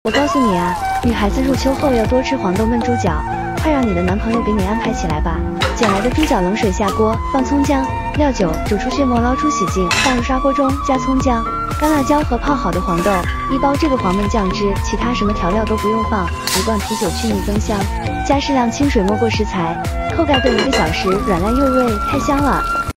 我告诉你啊，女孩子入秋后要多吃黄豆焖猪脚，快让你的男朋友给你安排起来吧。捡来的猪脚冷水下锅，放葱姜、料酒，煮出血沫，捞出洗净，放入砂锅中，加葱姜、干辣椒和泡好的黄豆，一包这个黄焖酱汁，其他什么调料都不用放，一罐啤酒去腻增香，加适量清水没过食材，扣盖炖1个小时，软烂又润，太香了。